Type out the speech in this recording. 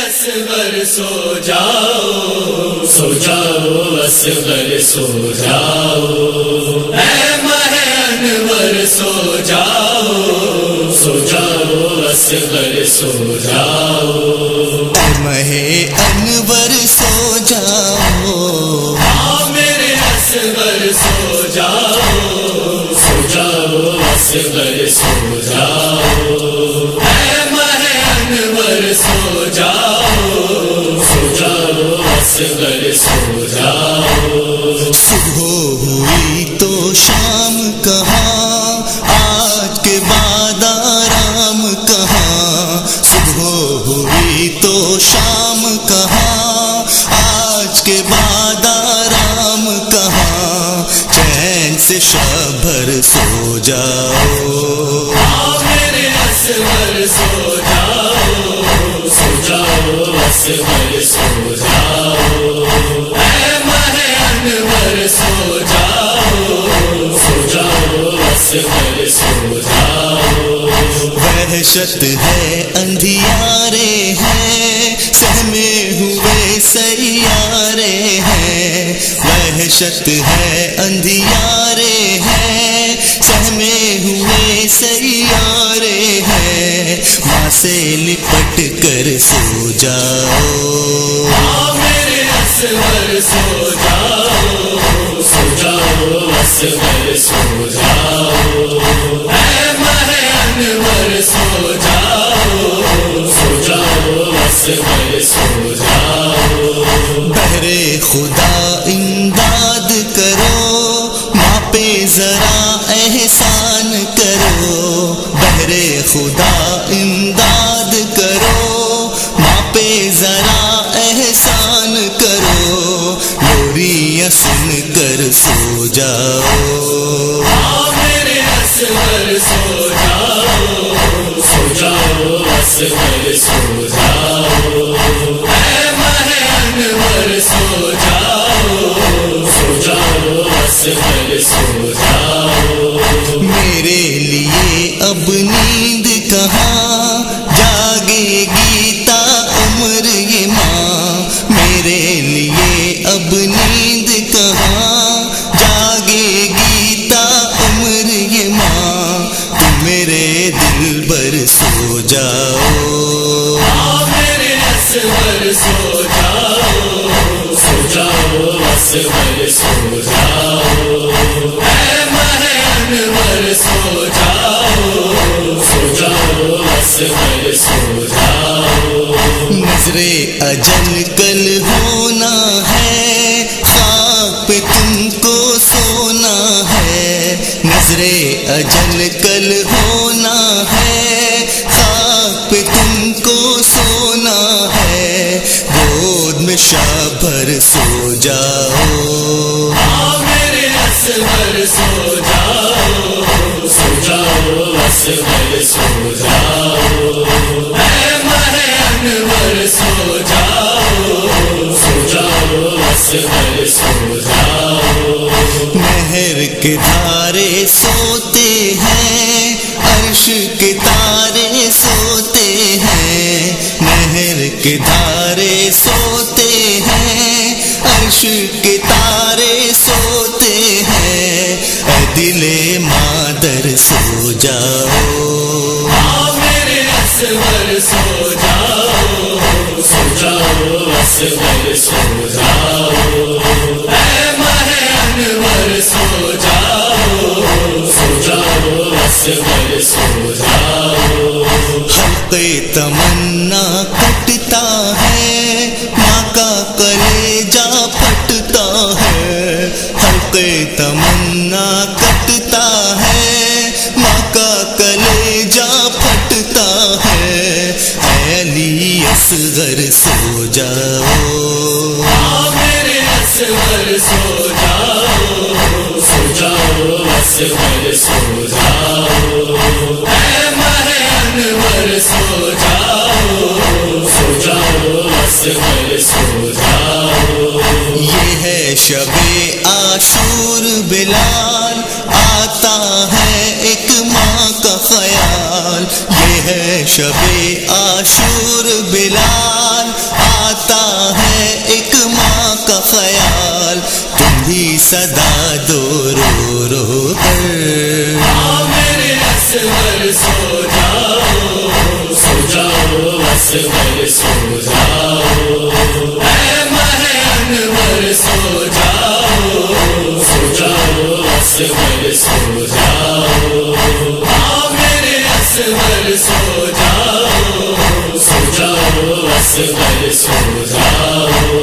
اصغر سو جاؤ، سو جاؤ اصغر سو جاؤ، اے ماہ انور سو جاؤ، سو جاؤ اصغر سو جاؤ، اے ماہ انور سو جاؤ، ہاں میرے اصغر سو جاؤ، سو جاؤ اصغر سو جاؤ، اے ماہ انور سو جاؤ، سو جاؤ اصغر سو جاؤ، صبح ہوئی تو شام کہاں، آج کے بعد آرام کہاں، صبح ہوئی تو شام کہاں، آج کے بعد آرام کہاں، چین سے شب بھر سو جاؤ، ہاں میرے اصغر سو جاؤ، سو جاؤ اصغر سو جاؤ، اے ماہ انور سو جاؤ، سو جاؤ اصغر سو جاؤ، وحشت ہے اندھیارے ہیں، سہمے ہوئے سیارے ہیں، وحشت ہے اندھیارے ہیں، سہمے ہوئے سیارے ہیں، ماں سے لپٹ کر سو جاؤ، ہاں میرے اصغر سو جاؤ، سو جاؤ اصغر سو جاؤ، اے ماہ انور سو جاؤ، سو جاؤ اصغر سو جاؤ، بہرے خدا امداد کرو، ماں پہ ذرا احسان کرو، بہرے خدا امداد کرو، ماں پہ ذرا احسان کرو، لوریاں سن کر سو جاؤ، ہاں میرے اصغر سو جاؤ، سو جاؤ اصغر سو جاؤ، اے ماہ انور سو جاؤ، سو جاؤ اصغر سو جاؤ، میرے لیے اب نیند کہاں، جاگے گی تا عمر یہ ماں، میرے لیے اب نیند کہاں، جاگے گی تا عمر یہ ماں، تم میرے دل بر سو جاؤ، ہاں میرے اصغر سو جاؤ، سو جاؤ اصغر سو جاؤ، اے ماہ انور سو جاؤ، سو جاؤ اصغر سو جاؤ، نظر اجل کل ہونا ہے، خاک پہ تم کو سونا ہے، نظر اجل کل ہونا ہے، خاک پہ تم کو سونا ہے، گود میں شب بھر سو جاؤ، ہاں میرے اصغر سو جاؤ، سو جاؤ اصغر سو جاؤ، اے ماہ انور سو جاؤ، سو جاؤ اصغر سو جاؤ، نہر کے دھارے سوتے ہیں، عرش کے تارے سوتے ہیں، نہر کے دھارے سوتے ہیں، عرش کے تارے سوتے ہیں، اے دل مادر سو جاؤ، ہاں میرے اصغر سو جاؤ، سو جاؤ اصغر سو جاؤ، اے ماہ انور سو جاؤ، سو جاؤ اصغر سو جاؤ، حلق تمنا کٹتا ہے، ماں کا کلیجہ پھٹتا ہے، حلق تمنا کٹتا ہے، ماں کا کلیجہ پھٹتا ہے، اے علی اصغر سو جاؤ، ہاں میرے اصغر سو جاؤ، سو جاؤ اصغر سو جاؤ، اے ماہ انور سو جاؤ، سو جاؤ اصغر سو جاؤ، یہ ہے شب عاشور بلال، آتا ہے ایک ماں کا خیال، یہ ہے شب عاشور بلال، صدا دو رو رو کر. میرے اصغر سو جاؤ، سو جاؤ اصغر سو جاؤ، اے ماہ انور سو جاؤ، سو جاؤ اصغر سو جاؤ. میرے اصغر سو جاؤ، سو جاؤ اصغر سو جاؤ.